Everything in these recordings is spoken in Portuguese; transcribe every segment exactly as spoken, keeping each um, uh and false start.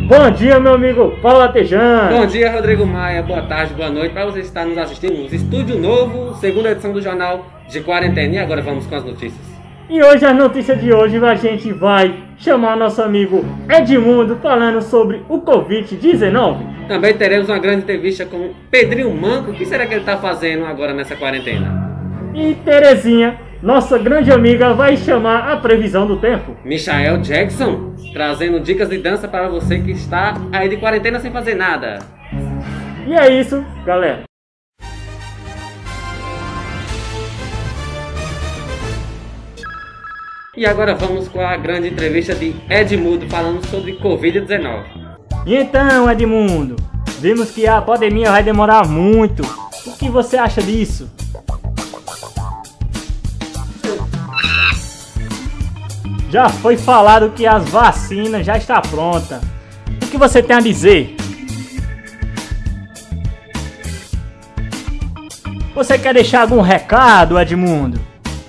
Bom dia, meu amigo Paulo Atejano. Bom dia, Rodrigo Maia. Boa tarde, boa noite. Para você estar nos assistindo nos Estúdio Novo, segunda edição do Jornal de Quarentena. E agora vamos com as notícias. E hoje, a notícia de hoje, a gente vai chamar nosso amigo Edmundo falando sobre o covid dezenove. Também teremos uma grande entrevista com Pedrinho Manco. O que será que ele está fazendo agora nessa quarentena? E Terezinha, nossa grande amiga, vai chamar a previsão do tempo. Michael Jackson, trazendo dicas de dança para você que está aí de quarentena sem fazer nada. E é isso, galera. E agora vamos com a grande entrevista de Edmundo falando sobre covid dezenove. E então, Edmundo, vimos que a pandemia vai demorar muito. O que você acha disso? Já foi falado que as vacinas já estão prontas. O que você tem a dizer? Você quer deixar algum recado, Edmundo?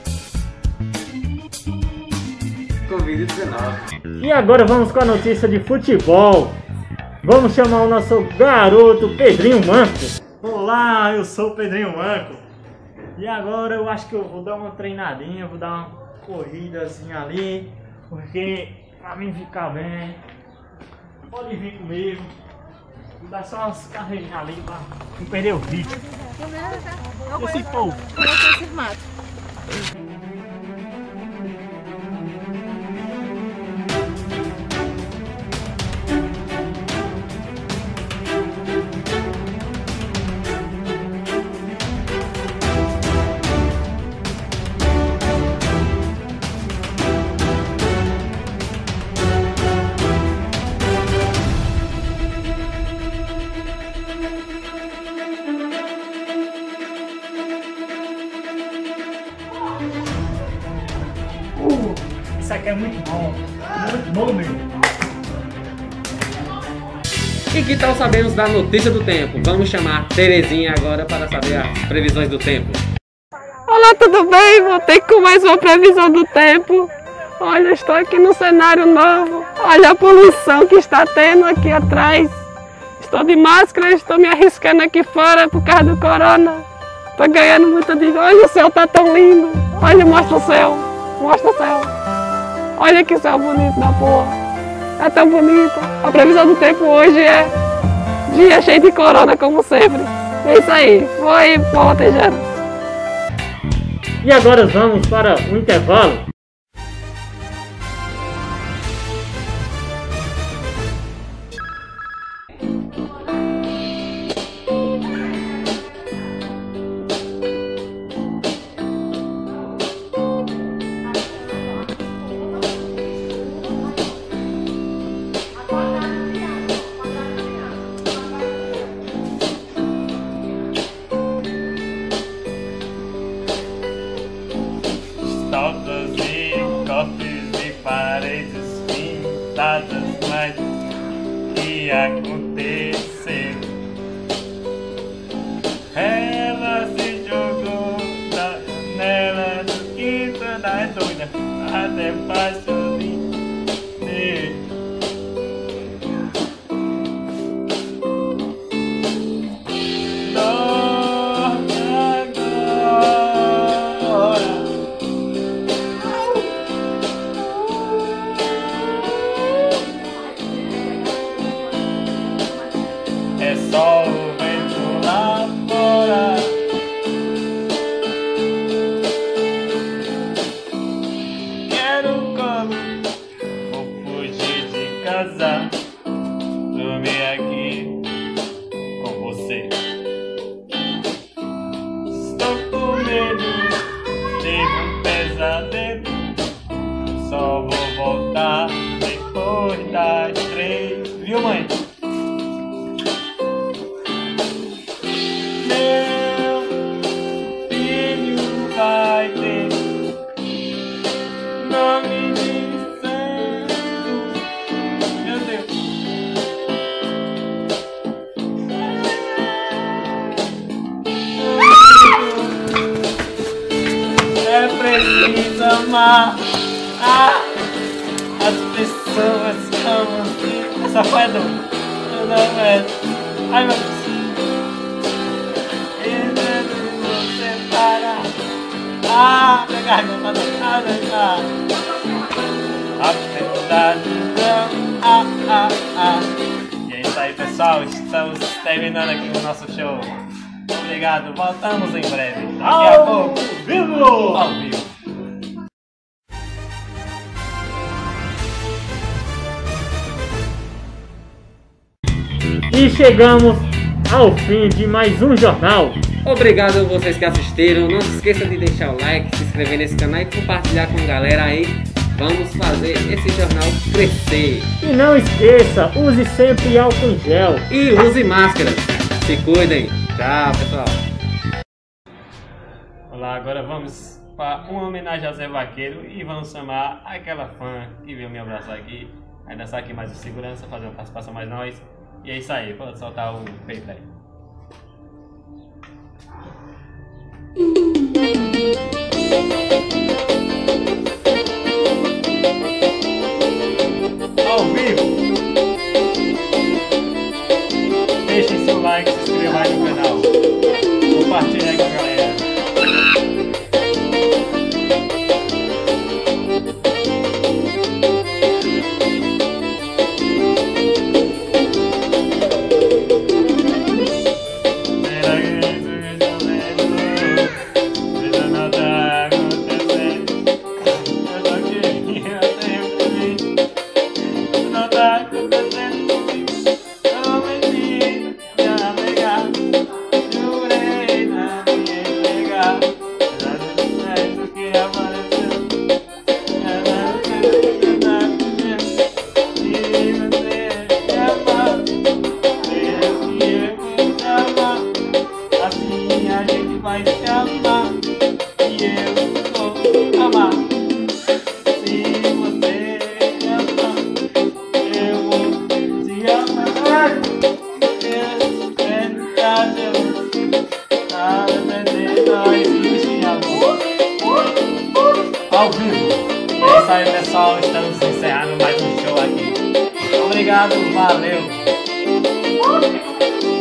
covid dezenove. E agora vamos com a notícia de futebol. Vamos chamar o nosso garoto Pedrinho Manco. Olá, eu sou o Pedrinho Manco. E agora eu acho que eu vou dar uma treinadinha, vou dar uma corridazinha ali, porque pra mim ficar bem, pode vir comigo. Vou dar só umas carreirinhas ali pra não perder o ritmo. Esse povo. Uh, isso aqui é muito bom, muito bom mesmo. E que tal sabermos da notícia do tempo? Vamos chamar Terezinha agora para saber as previsões do tempo. Olá, tudo bem? Voltei com mais uma previsão do tempo. Olha, estou aqui no cenário novo. Olha a poluição que está tendo aqui atrás. Estou de máscara, estou me arriscando aqui fora por causa do corona. Estou ganhando muita dica. Olha, o céu está tão lindo. Olha, mostra o céu. Mostra o céu. Olha que céu bonito da porra. É tão bonito. A previsão do tempo hoje é dia cheio de corona, como sempre. É isso aí. Foi, Paulo Atejano. E agora vamos para o intervalo. Estátuas e cofres e paredes pintadas, mas o que aconteceu? Ela se jogou da janela do quinto da doida até baixo de dele. É só o vento lá fora. Quero colo, vou fugir de casa, dormir aqui com você. Estou com medo, tive um pesadelo. Só vou voltar depois das três, viu, mãe? Vai ter nome de santo, meu Deus. É preciso amar ah, as pessoas como você. Essa foi a do... Ai, meu Deus. Você para. Ah, minha garganta tá ah, ah, ah, ah. E é isso aí, pessoal. Estamos terminando aqui o nosso show. Obrigado, voltamos em breve. Daqui a pouco. Vivo! Ao vivo. E chegamos ao fim de mais um jornal. Obrigado a vocês que assistiram. Não se esqueça de deixar o like, se inscrever nesse canal e compartilhar com a galera aí. Vamos fazer esse jornal crescer. E não esqueça, use sempre álcool em gel. E use máscara. Se cuidem. Tchau, pessoal. Olá, agora vamos para uma homenagem ao Zé Vaqueiro e vamos chamar aquela fã que veio me abraçar aqui. Vai dançar aqui mais de segurança, fazer uma participação mais nós. E é isso aí, pode soltar o peito aí. Ao vivo! Deixem seu like, se inscreva aí no canal. Compartilhe aí com a galera. Ao vivo. É isso aí, pessoal. Estamos encerrando mais um show aqui. Obrigado, valeu.